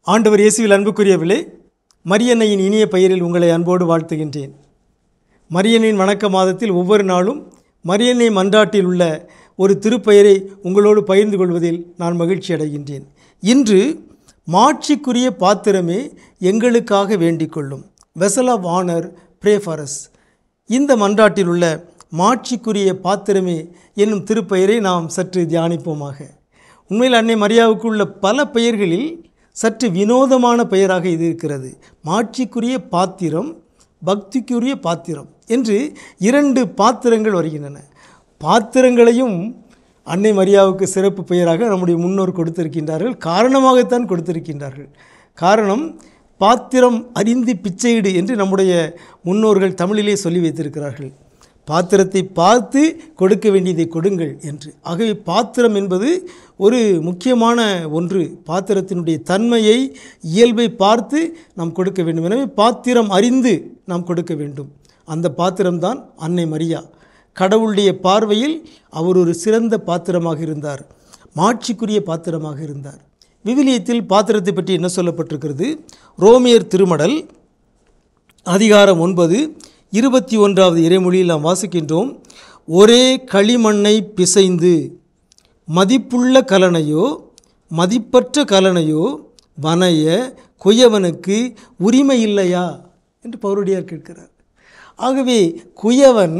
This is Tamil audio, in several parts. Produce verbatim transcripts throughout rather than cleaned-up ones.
ஆண்டவர் இயேசுவில் அன்புக்குரியவர்களே, மரியன்னையின் இனிய பெயரில் உங்களை அன்போடு வாழ்த்துகின்றேன். மரியன்னையின் வணக்க மாதத்தில் ஒவ்வொரு நாளும் மரியன்னை மன்றாட்டில் உள்ள ஒரு திருப்பெயரை உங்களோடு பகிர்ந்து கொள்வதில் நான் மகிழ்ச்சி அடைகின்றேன். இன்று மாட்சிக்குரிய பாத்திரமே எங்களுக்காக வேண்டிக் கொள்ளும், vessel of honour pray for us. இந்த மன்றாட்டில் உள்ள மாட்சிக்குரிய பாத்திரமே என்னும் திருப்பெயரை நாம் சற்று தியானிப்போமாக. உண்மையில் அன்னை மரியாவுக்கு உள்ள பல பெயர்களில் சற்று வினோதமான பெயராக இது இருக்கிறது. மாட்சிக்குரிய பாத்திரம், பக்திக்குரிய பாத்திரம் என்று இரண்டு பாத்திரங்கள் வருகின்றன. பாத்திரங்களையும் அன்னை மரியாவுக்கு சிறப்பு பெயராக நம்முடைய முன்னோர் கொடுத்திருக்கின்றார்கள். காரணமாகத்தான் கொடுத்திருக்கின்றார்கள். காரணம், பாத்திரம் அறிந்து பிச்சையிடு என்று நம்முடைய முன்னோர்கள் தமிழிலே சொல்லி வைத்திருக்கிறார்கள். பாத்திரத்தை பார்த்து கொடுக்க வேண்டியதை கொடுங்கள் என்று. ஆகவே பாத்திரம் என்பது ஒரு முக்கியமான ஒன்று. பாத்திரத்தினுடைய தன்மையை, இயல்பை பார்த்து நாம் கொடுக்க வேண்டும். எனவே பாத்திரம் அறிந்து நாம் கொடுக்க வேண்டும். அந்த பாத்திரம்தான் அன்னை மரியா. கடவுளுடைய பார்வையில் அவர் ஒரு சிறந்த பாத்திரமாக இருந்தார், மாட்சிக்குரிய பாத்திரமாக இருந்தார். விவிலியத்தில் பாத்திரத்தை பற்றி என்ன சொல்லப்பட்டிருக்கிறது? ரோமியர் திருமடல் அதிகாரம் ஒன்பது இருபத்தி ஒன்றாவது இறைமொழியில் நாம் வாசிக்கின்றோம். ஒரே களிமண்ணை பிசைந்து மதிப்புள்ள கலனையோ மதிப்பற்ற கலனையோ வனைய குயவனுக்கு உரிமை இல்லையா என்று பவுலடியார் கேட்கிறார். ஆகவே குயவன்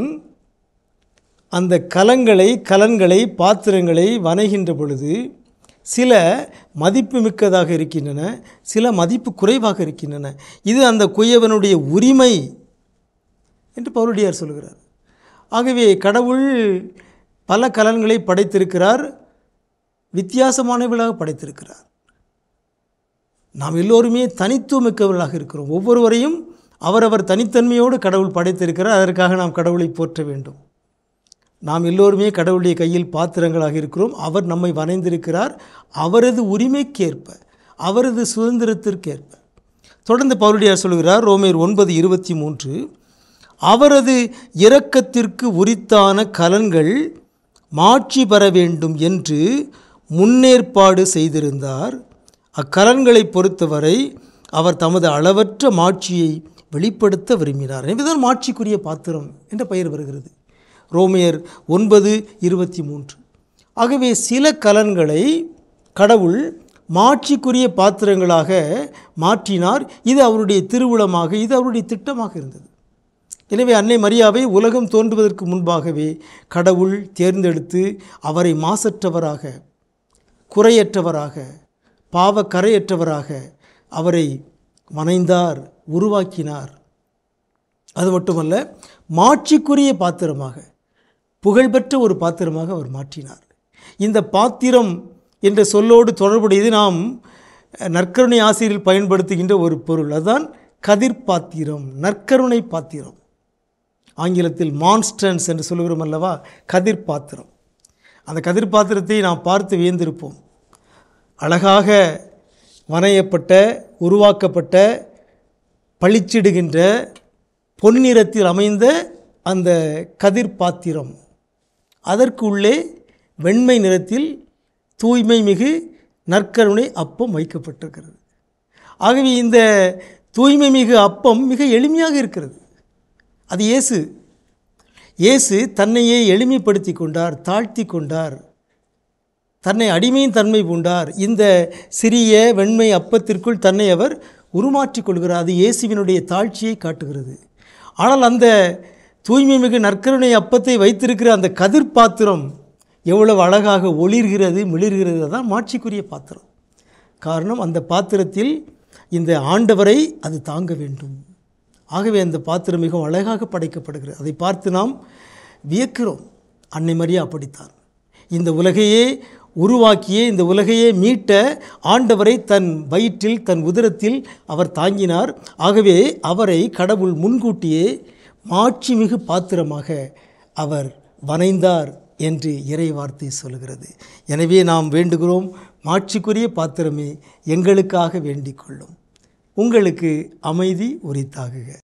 அந்த கலங்களை கலன்களை பாத்திரங்களை வனைகின்ற பொழுது சில மதிப்பு மிக்கதாக இருக்கின்றன, சில மதிப்பு குறைவாக இருக்கின்றன. இது அந்த குயவனுடைய உரிமை என்று பவுலடியார் சொல்கிறார். ஆகவே கடவுள் பல கலன்களை படைத்திருக்கிறார், வித்தியாசமானவர்களாக படைத்திருக்கிறார். நாம் எல்லோருமே தனித்துவமிக்கவர்களாக இருக்கிறோம். ஒவ்வொருவரையும் அவரவர் தனித்தன்மையோடு கடவுள் படைத்திருக்கிறார். அதற்காக நாம் கடவுளை போற்ற வேண்டும். நாம் எல்லோருமே கடவுளுடைய கையில் பாத்திரங்களாக இருக்கிறோம். அவர் நம்மை வரைந்திருக்கிறார், அவரது உரிமைக்கேற்ப, அவரது சுதந்திரத்திற்கேற்ப. தொடர்ந்து பவுலடியார் சொல்கிறார், ரோமேர் ஒன்பது இருபத்தி மூன்று, அவரது இரக்கத்திற்கு உரித்தான கலன்கள் மாட்சி பெற வேண்டும் என்று முன்னேற்பாடு செய்திருந்தார். அக்கலன்களை பொறுத்தவரை அவர் தமது அளவற்ற மாட்சியை வெளிப்படுத்த விரும்பினார். எனவேதான் மாட்சிக்குரிய பாத்திரம் என்ற பெயர் வருகிறது. ரோமியர் ஒன்பது இருபத்தி மூன்று. ஆகவே சில கலன்களை கடவுள் மாட்சிக்குரிய பாத்திரங்களாக மாற்றினார். இது அவருடைய திருவுளமாக, இது அவருடைய திட்டமாக இருந்தது. எனவே அன்னை மரியாவை உலகம் தோன்றுவதற்கு முன்பாகவே கடவுள் தேர்ந்தெடுத்து அவரை மாசற்றவராக, குறையற்றவராக, பாவக்கரையற்றவராக அவரை வனைந்தார், உருவாக்கினார். அது மட்டுமல்ல, மாட்சிக்குரிய பாத்திரமாக, புகழ்பெற்ற ஒரு பாத்திரமாக அவர் மாற்றினார். இந்த பாத்திரம் என்ற சொல்லோடு தொடர்புடையது நாம் நற்கருணை ஆசிரியரில் பயன்படுத்துகின்ற ஒரு பொருள். அதுதான் கதிர் பாத்திரம், நற்கருணை பாத்திரம். ஆங்கிலத்தில் மான்ஸ்டன்ஸ் என்று சொல்லுகிறோம் அல்லவா, கதிர் பாத்திரம். அந்த கதிர் பாத்திரத்தை நாம் பார்த்து வியந்திருப்போம். அழகாக வரையப்பட்ட, உருவாக்கப்பட்ட, பளிச்சிடுகின்ற பொன்னிறத்தில் அமைந்த அந்த கதிர் பாத்திரம், அதற்கு உள்ளே வெண்மை நிறத்தில் தூய்மை மிகு நற்கருணை அப்பம் வைக்கப்பட்டிருக்கிறது. ஆகவே இந்த தூய்மை மிகு அப்பம் மிக எளிமையாக இருக்கிறது. அது இயேசு. இயேசு தன்னையே எளிமைப்படுத்தி கொண்டார், தாழ்த்தி கொண்டார், தன்னை அடிமையின் தன்மை பூண்டார். இந்த சிறிய வெண்மை அப்பத்திற்குள் தன்னை அவர் உருமாற்றிக் கொள்கிறார். அது இயேசுவினுடைய தாழ்ச்சியை காட்டுகிறது. ஆனால் அந்த தூய்மை மிகு நற்கருணை அப்பத்தை வைத்திருக்கிற அந்த கதிர் பாத்திரம் எவ்வளவு அழகாக ஒளிர்கிறது, மிளிர்கிறது. தான் மாட்சிக்குரிய பாத்திரம். காரணம், அந்த பாத்திரத்தில் இந்த ஆண்டவரை அது தாங்க வேண்டும். ஆகவே அந்த பாத்திரம் மிகவும் அழகாக படைக்கப்படுகிறது. அதை பார்த்து நாம் வியக்கிறோம். அன்னை மரியா அப்படித்தான். இந்த உலகையே உருவாக்கிய, இந்த உலகையே மீட்ட ஆண்டவரை தன் வயிற்றில், தன் உதரத்தில் அவர் தாங்கினார். ஆகவே அவரை கடவுள் முன்கூட்டியே மாட்சிமிகு பாத்திரமாக அவர் வனைந்தார் என்று இறை வார்த்தை சொல்கிறது. எனவே நாம் வேண்டுகிறோம், மாட்சிக்குரிய பாத்திரமே எங்களுக்காக வேண்டிக் கொள்ளும். உங்களுக்கு அமைதி உரித்தாகுக.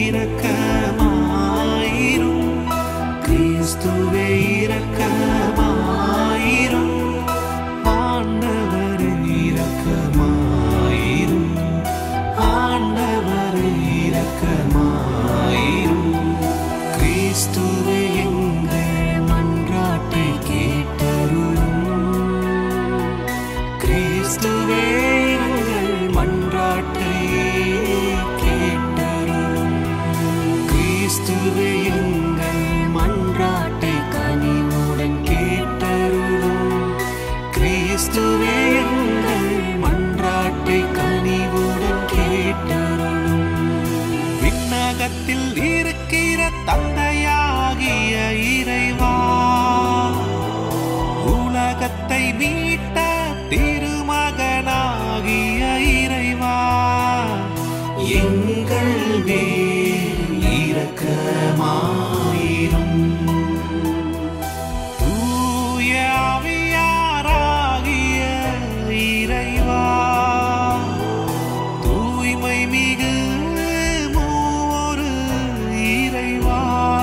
இரக்கமாயிரும், கிறிஸ்துவே இரக்கமாயிரும், ஆண்டவரே இரக்கமாயிரும், ஆண்டவரே இரக்கமாயிரும், கிறிஸ்துவே எங்கள் மன்றாட்டை கேட்டருளும், கிறிஸ்துவே எங்கள் மன்றாட்டை கேட்டருளும், கிறிஸ்துவே எங்கள் மன்றாட்டை கனிவுடன் கேட்டருளும், கிறிஸ்துவே எங்கள் மன்றாட்டை கனிவுடன் கேட்டருளும். விண்ணகத்தில் இருக்கிற தந்தையாகிய இறைவா, உலகத்தை மீட்ட திருமகனாகிய இறைவா, எங்கள் மேல் இரக்கமாயிரும். தூய ஆவியாராகிய இறைவா, தூய்மை மிகு மூவொரு இறைவா,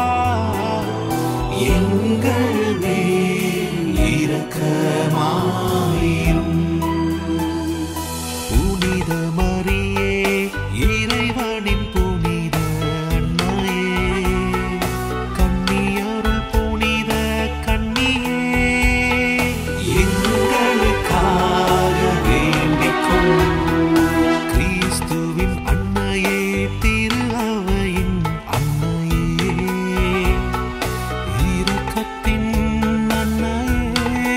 எங்கள் மேல் இரக்கமாயிரும். புனித மரியே, இறைவனின் புனித அன்னையே, கன்னியருள் புனித கன்னியே, எங்களுக்காக வேண்டிக் கொள்ளும். கிறிஸ்துவின் அன்னையே, திரு அவையின் அன்னையே, இரக்கத்தின் அன்னையே,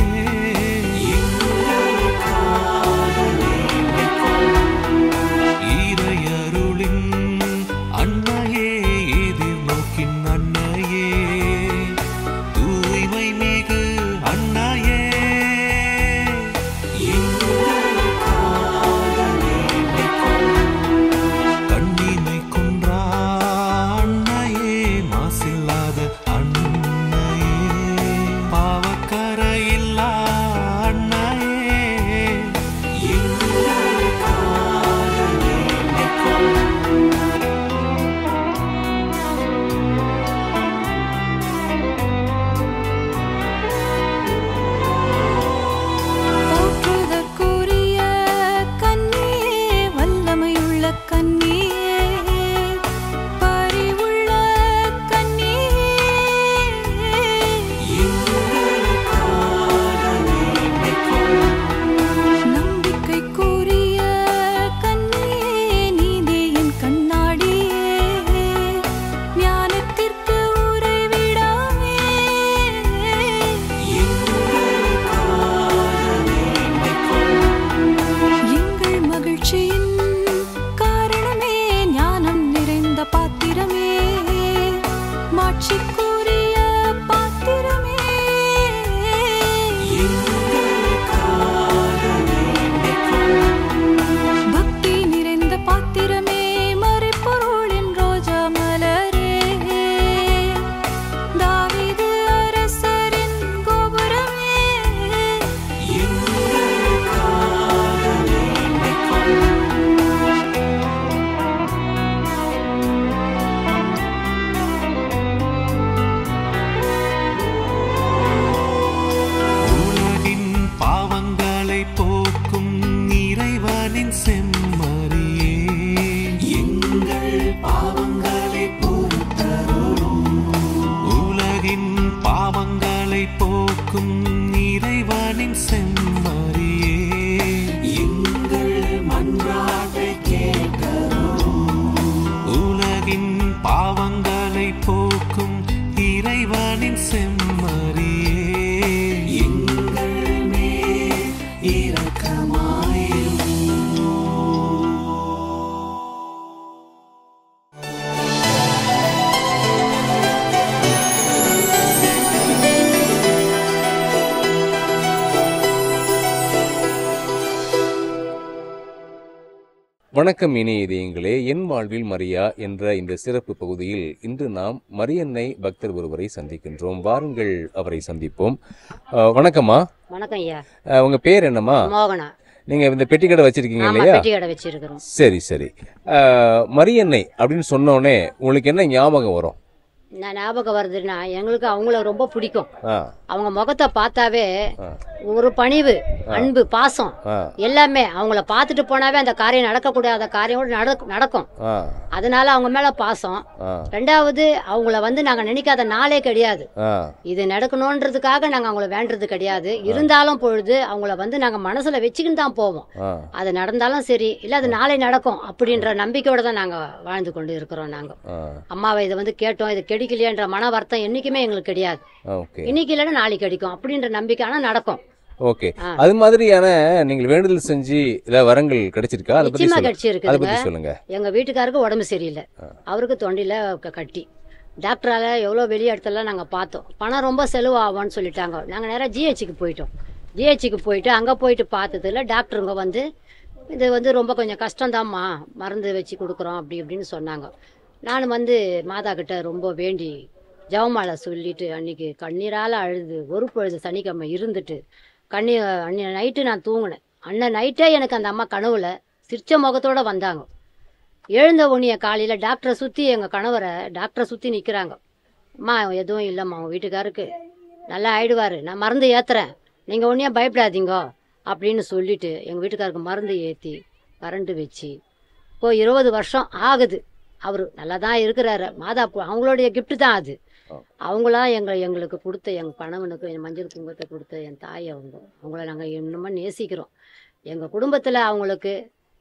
எங்களுக்காக வேண்டிக் கொள்ளும். இறையருளின் அன்னையே, எதிர்நோக்கின் அன்னையே, தூய்மை மிகு அன்னையே, எங்களுக்காக வேண்டிக் கொள்ளும். கண்ணிமை குன்றா அன்னையே, மாசில்லாத அன்னையே, பாவக்கரையில்லா அன்னையே, எங்களுக்காக வேண்டிக் கொள்ளும். போற்றுதற்குரிய கன்னியே, வல்லமையுள்ள கன்னியே, பரிவுள்ள கன்னியே, எங்களுக்காக வேண்டிக் கொள்ளும். நம்பிக்கைக்குரிய கன்னியே, நீதியின் கண்ணாடியே, ஞானத்திற்கு உறைவிடமே, எங்களுக்காக வேண்டிக் கொள்ளும். எங்கள் மகிழ்ச்சியின் காரணமே, ஞானம் நிறைந்த பாத்திரமே, மாட்சிக்குரிய பாத்திரமே, எங்களுக்காக வேண்டிக் கொள்ளும். பக்தி நிறைந்த பாத்திரமே, மறைப்பொருளின் ரோஜா மலரே, தாவீது அரசரின் கோபுரமே, எங்களுக்காக வேண்டிக் கொள்ளும். உலகின் பாவங்களை போக்கும் இறைவனின் செம்மறியே, எங்கள் பாவங்களை பொறுத்தருளும். உலகின் பாவங்களை போக்கும் இறைவனின் செம்மறியே, எங்கள் மன்றாட்டை கேட்டருளும். உலகின் பாவங்களை போக்கும் இறைவனின் செம்மறியே, எங்கள் மேல் இரக்கமாயிரும். வணக்கம் இனிய இதயங்களே, என் வாழ்வில் மரியா என்ற இந்த சிறப்பு பகுதியில் இன்று நாம் மரியன்னை பக்தர் ஒருவரை சந்திக்கின்றோம். வாருங்கள் அவரை சந்திப்போம். அஹ், வணக்கம்மா. வணக்கம் ஐயா. அஹ், உங்க பேர் என்னம்மா? மோகனா. நீங்க இந்த பெட்டி கடை வச்சிருக்கீங்க ஆமா இல்லையா? பெட்டி கடை வச்சிருக்கிறோம். சரி சரி. அஹ், மரியன்னை அப்படின்னு சொன்னோடனே உங்களுக்கு என்ன ஞாபகம் வரும்? நான் ஞாபகம் வருதுன்னா எங்களுக்கு அவங்கள ரொம்ப பிடிக்கும். ஆ அவங்க முகத்தை பார்த்தாவே ஒரு பணிவு, அன்பு, பாசம் ஆ எல்லாமே. அவங்கள பார்த்துட்டு போனாவே அந்த காரியம் நடக்கக்கூடாத காரியம் கூட நடக்க- நடக்கும். ஆ அதனால அவங்க மேல பாசம். ஆ ரெண்டாவது அவங்கள வந்து நாங்க நினைக்காத நாளே கிடையாது. ஆ இது நடக்கணுன்றதுக்காக நாங்க அவங்கள வேண்டது கிடையாது. இருந்தாலும் பொழுது அவங்கள வந்து நாங்க மனசுல வச்சுக்கின்னு தான் போவோம். ஆ அது நடந்தாலும் சரி, இல்ல அது நாளை நடக்கும் அப்படின்ற நம்பிக்கையோட தான் நாங்க வாழ்ந்து கொண்டு இருக்கிறோம். நாங்க ஆ அம்மாவை இதை வந்து கேட்டோம், இது கிடைக்கலையன்ற மன வருத்தம் என்னைக்குமே எங்களுக்கு கிடையாது. ஓகே இன்னைக்கு இல்லைன்னா நாளைக்கு கிடைக்கும் அப்படின்ற நம்பிக்கை ஆனா நடக்கும். ஓகே. அது மாதிரியான நீங்கள் வேண்டுதல் செஞ்சு இல்ல வரங்கள் கிடைச்சிருக்கா? அதை பத்தி நிச்சயமா சொல்லுங்க. கட்சி அதை இருக்குதுங்க. பத்தி சொல்லுங்க. எங்க வீட்டுக்காருக்கு உடம்பு சரியில்லை. அவருக்கு தொண்டையில க- கட்டி டாக்டரால எவ்வளோ வெளியே இடத்துலலாம் நாங்கள் பார்த்தோம். பணம் ரொம்ப செலவு ஆகும்னு சொல்லிட்டாங்க. நாங்கள் நேராக ஜிஹெச்சுக்கு போயிட்டோம். ஜிஹெச்சுக்கு போயிட்டு அங்கே போயிட்டு பார்த்ததுல டாக்டருங்க வந்து இது வந்து ரொம்ப கொஞ்சம் கஷ்டம்தாம்மா, மருந்து வச்சு கொடுக்குறோம் அப்படி இப்படின்னு சொன்னாங்க. நான் வந்து மாதா கிட்ட ரொம்ப வேண்டி ஜெபமாலை சொல்லிட்டு அன்னைக்கு கண்ணீரால் அழுது ஒரு பொழுது சனிக்கிழமை இருந்துட்டு கண்ணீ அன்னைய நைட்டு நான் தூங்கினேன். அண்ணன் நைட்டே எனக்கு அந்த அம்மா கனவுல சிரிச்ச முகத்தோட வந்தாங்க. எழுந்த உடனே காலையில் டாக்டரை சுற்றி எங்கள் கணவரை டாக்டரை சுற்றி நிற்கிறாங்க. அம்மா எதுவும் இல்லைம்மா, உங்கள் வீட்டுக்காருக்கு நல்லா ஆயிடுவார், நான் மருந்து ஏற்றுறேன், நீங்கள் ஒன்றையும் பயப்படாதீங்க அப்படின்னு சொல்லிட்டு எங்கள் வீட்டுக்காருக்கு மருந்து ஏற்றி கரண்ட் வச்சு இப்போ இருபது வருஷம் ஆகுது. அவர் நல்லா தான் இருக்கிறாரு. மாதா பு- அவங்களுடைய கிஃப்ட் தான் அது. அவங்களா எங்கள் எங்களுக்கு கொடுத்த எங்கள் கணவனுக்கு என் மஞ்சள் குங்குமத்தை கொடுத்த என் தாய் அவங்க. அவங்கள நாங்கள் இன்னுமா நேசிக்கிறோம். எங்கள் குடும்பத்தில் அவங்களுக்கு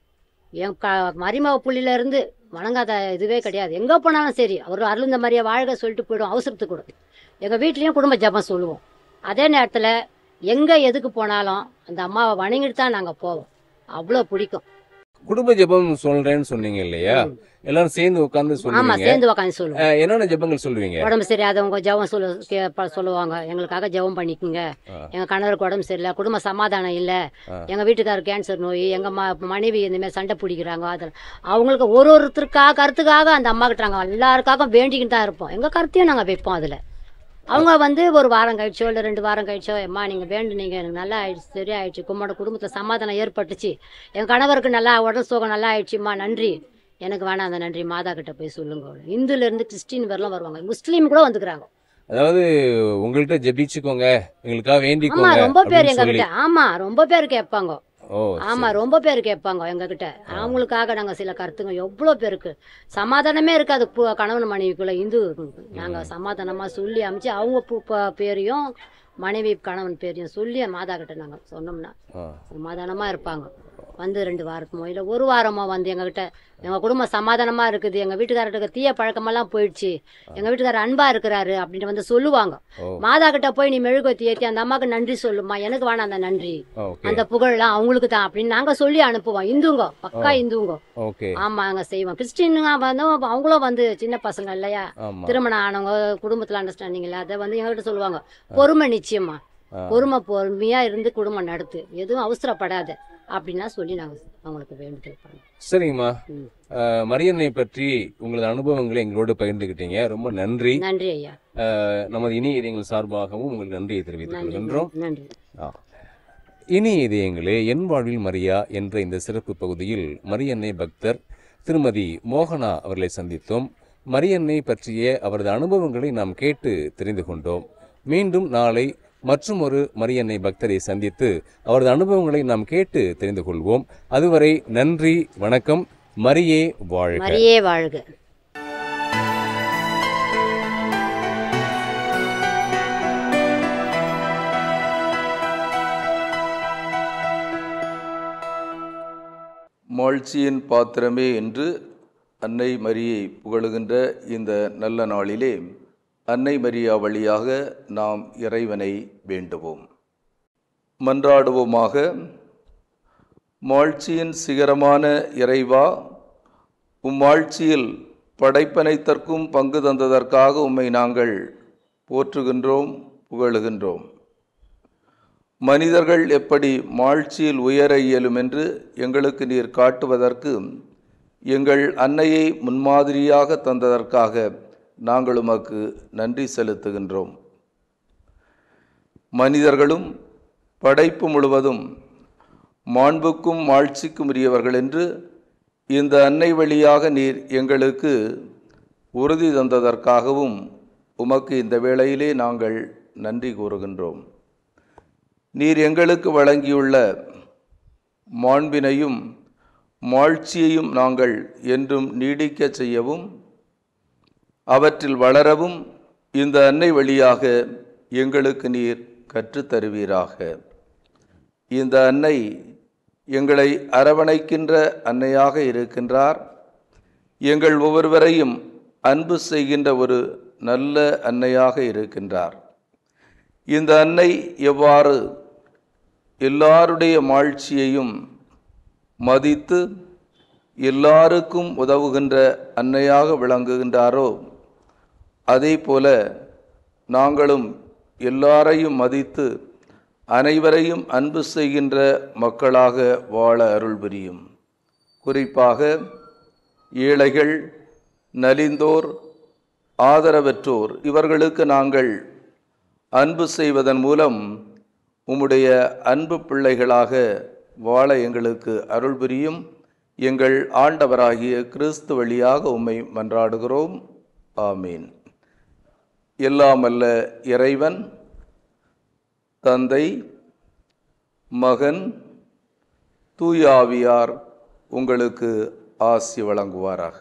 என் க மரிமக புள்ளியிலேருந்து வணங்காத இதுவே கிடையாது. எங்கே போனாலும் சரி அவர் அருளுந்த மாதிரியே வாழ்க சொல்லிட்டு போயிடும். அவசரத்துக்கு கூட எங்கள் வீட்லேயும் குடும்ப ஜபம் சொல்லுவோம். அதே நேரத்தில் எங்கே எதுக்கு போனாலும் அந்த அம்மாவை வணங்கிட்டு தான் நாங்கள் போவோம். அவ்வளோ பிடிக்கும். குடும்ப ஜெபம் சொல்றேன்னு சொன்னீங்க இல்லையா? எல்லாரும் சேர்ந்து உட்கார்ந்து ஆமாம், சொல்லுவீங்க. சேர்ந்து உட்காந்து சொல்லுவோம். அஹ், என்னென்ன ஜெபங்கள் சொல்லுவீங்க? உடம்பு சரியாதவங்க ஜெபம் சொல்ல கே- ப- சொல்லுவாங்க. எங்களுக்காக ஜெபம் பண்ணிக்கோங்க. எங்கள் கணவருக்கு உடம்பு சரியில்லை, குடும்ப சமாதானம் இல்லை, எங்கள் வீட்டுக்காரர் கேன்சர் நோய், எங்கள் ம மனைவி இந்தமாதிரி சண்டை பிடிக்கிறாங்க. அதில் அவங்களுக்கு ஒரு ஒருத்தருக்காக கருத்துக்காக அந்த அம்மா கிட்ட நாங்கள் எல்லாருக்காக வேண்டிக்கிட்டு தான் இருப்போம். எங்கள் கருத்தையும் நாங்கள் வைப்போம். அதில் அவங்க வந்து ஒரு வாரம் கழிச்சோ இல்லை ரெண்டு வாரம் கழிச்சோ, அம்மா நீங்கள் வேண்டுனீங்க, எனக்கு நல்லா ஆயிடுச்சு, சரி ஆயிடுச்சு, கும்மோட குடும்பத்தில் சமாதானம் ஏற்பட்டுச்சு, என் கணவருக்கு நல்லா உடல் சுகம் நல்லா ஆயிடுச்சுமா, நன்றி, எனக்கு வேணாம் அந்த நன்றி மாதா கிட்ட போய் சொல்லுங்க. இந்துலேருந்து கிறிஸ்டின் வரலாம் வருவாங்க, முஸ்லீம் கூட வந்துக்கிறாங்க. அதாவது உங்கள்கிட்ட ஜெபிச்சுக்கோங்க, எங்களுக்காக ஆமா வேண்டிக்கோங்க ரொம்ப பேர் அப்படின்னு எங்க சொல்லி. கிட்ட, ஆமா ரொம்ப பேர் கேட்பாங்க. ஓ ஆமா ரொம்ப பேர் கேட்பாங்க எங்க கிட்ட. அவங்களுக்காக நாங்க சில கருத்துங்க எவ்வளோ பேருக்கு சமாதானமே இருக்காது பு- கணவன் மனைவிக்குள்ள. இந்து நாங்க சமாதானமா சொல்லி அமைச்சு அவங்க பு- ப- பேரையும் மனைவி கணவன் பேரையும் சொல்லி மாதா கிட்ட நாங்க சொன்னோம்னா ஆ. சமாதானமா இருப்பாங்க. வந்து ரெண்டு வாரத்துமோ இல்லை ஒரு வாரமோ வந்து எங்ககிட்ட எங்கள் குடும்பம் சமாதானமாக இருக்குது, எங்கள் வீட்டுக்காரருக்கு தீய பழக்கமெல்லாம் போயிடுச்சு, எங்கள் வீட்டுக்காரர் அன்பாக இருக்கிறாரு அப்படின்னு வந்து சொல்லுவாங்க. மாதா கிட்ட போய் நீ மெழுகுவத்தி ஏற்றி அந்த அம்மாவுக்கு நன்றி சொல்லுமா, எனக்கு வேணாம் அந்த நன்றி, ஓகே அந்த புகழ்லாம் அவங்களுக்கு தான் அப்படின்னு நாங்கள் சொல்லி அனுப்புவோம். இந்துங்க பக்கா இந்துங்க. ஓகே ஆமா நாங்க செய்வோம். கிறிஸ்டினுங்க வந்து அவங்களும் வந்து சின்ன பசங்க இல்லையா, ஆமா. திருமணம் ஆனவங்க, குடும்பத்துல அண்டர்ஸ்டாண்டிங் இல்லை, அதை வந்து எங்ககிட்ட சொல்லுவாங்க. பொறுமை நிச்சயமா, பொறுமை பொறுமையா இருந்து குடும்பம் நடத்து, எதுவும் அவசரப்படாத அப்படின்னா சொல்லி நாங்க அவங்களுக்கு வேண்டிட்டு இருப்பாங்க. சரிங்கம்மா. அஹ், மரியன்னை பற்றி உங்களது அனுபவங்களை எங்களோடு பகிர்ந்துக்கிட்டீங்க. ரொம்ப நன்றி. நன்றி ஐயா. அஹ், நமது இனிய இதயங்கள் சார்பாகவும் உங்களுக்கு நன்றியை தெரிவித்துக் நன்றி கொள்கின்றோம். நன்றி. ஆ. இனிய இதயங்களே, என் வாழ்வில் மரியா என்ற இந்த சிறப்பு பகுதியில் மரியன்னை பக்தர் திருமதி மோகனா அவர்களை சந்தித்தோம். மரியன்னை பற்றிய அவரது அனுபவங்களை நாம் கேட்டு தெரிந்து கொண்டோம். மீண்டும் நாளை மற்றும் ஒரு மரியன்னை பக்தரை சந்தித்து அவரது அனுபவங்களை நாம் கேட்டு தெரிந்து கொள்வோம். அதுவரை நன்றி, வணக்கம். மரியே வாழ்க. மரியே வாழ்க. மாழ்ச்சியின் பாத்திரமே என்று அன்னை மரியை புகழுகின்ற இந்த நல்ல நாளிலே அன்னை மரியா வழியாக நாம் இறைவனை வேண்டுவோம். மன்றாடுவோமாக. மாழ்ச்சியின் சிகரமான இறைவா, உம் ஆட்சியில் படைப்பனைத்தற்கும் பங்கு தந்ததற்காக உம்மை நாங்கள் போற்றுகின்றோம், புகழுகின்றோம். மனிதர்கள் எப்படி மாழ்ச்சியில் உயர இயலும் என்று எங்களுக்கு நீர் காட்டுவதற்கு எங்கள் அன்னையை முன்மாதிரியாக தந்ததற்காக நாங்கள் உமக்கு நன்றி செலுத்துகின்றோம். மனிதர்களும் படைப்பு முழுவதும் மாண்புக்கும் மாட்சிக்கும் உரியவர்கள் என்று இந்த அன்னை வழியாக நீர் எங்களுக்கு உறுதி தந்ததற்காகவும் உமக்கு இந்த வேளையிலே நாங்கள் நன்றி கூறுகின்றோம். நீர் எங்களுக்கு வழங்கியுள்ள மாண்பினையும் மாட்சியையும் நாங்கள் என்றும் நீடிக்க செய்யவும் அவற்றில் வளரவும் இந்த அன்னை வழியாக எங்களுக்கு நீர் கற்றுத்தருவீராக. இந்த அன்னை எங்களை அரவணைக்கின்ற அன்னையாக இருக்கின்றார். எங்கள் ஒவ்வொருவரையும் அன்பு செய்கின்ற ஒரு நல்ல அன்னையாக இருக்கின்றார். இந்த அன்னை எவ்வாறு எல்லாருடைய மாட்சியையும் மதித்து எல்லாருக்கும் உதவுகின்ற அன்னையாக விளங்குகின்றாரோ அதே போல நாங்களும் எல்லாரையும் மதித்து அனைவரையும் அன்பு செய்கின்ற மக்களாக வாழ அருள் புரியும். குறிப்பாக ஏழைகள், நலிந்தோர், ஆதரவற்றோர் இவர்களுக்கு நாங்கள் அன்பு செய்வதன் மூலம் உம்முடைய அன்பு பிள்ளைகளாக வாழ எங்களுக்கு அருள் புரியும். எங்கள் ஆண்டவராகிய கிறிஸ்து வழியாக உம்மை மன்றாடுகிறோம். ஆமீன். எல்லாம் அல்ல இறைவன் தந்தை, மகன், தூயாவியார் உங்களுக்கு ஆசி வழங்குவாராக.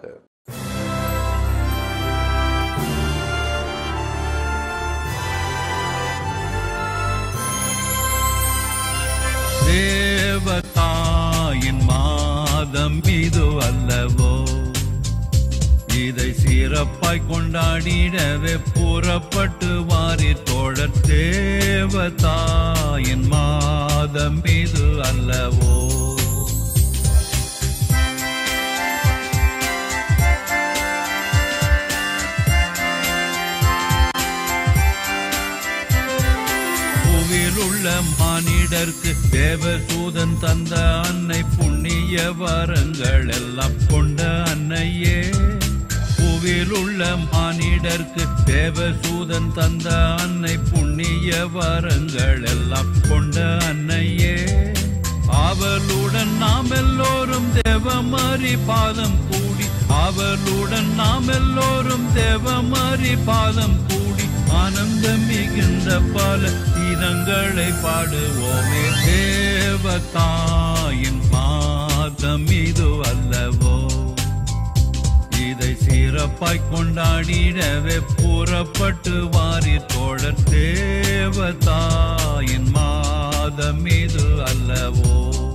தேவதாயின் மாதம் இது அல்லவோ, இதை சிறப்பாய் கொண்டாடிடவே புறப்பட்டு வாரி தோழர். தேவதாயின் மாதம் இது அல்லவோ. உள்ள மானிடர்க்கு தேவதூதன் தந்த அன்னை, புண்ணிய வரங்கள் எல்லாம் கொண்ட அன்னையே. பூவில் உள்ள மானிடர்க்கு தேவதூதன் தந்த அன்னை, புண்ணிய வரங்கள் எல்லாம் கொண்ட அன்னையே. அவளுடன் நாம் எல்லோரும் தேவமாரி பாதம் கூடி, அவளுடன் நாம் எல்லோரும் தேவமாரி பாதம் கூடி ஆனந்தம் மிகுந்த பல கீதங்களை பாடுவோமே. தேவதாயின் மாதம் இது அல்லவோ, இதை சிறப்பாய் கொண்டாடிடவே புறப்பட்டு வாரி தோழர். தேவதாயின் மாதம் இது அல்லவோ.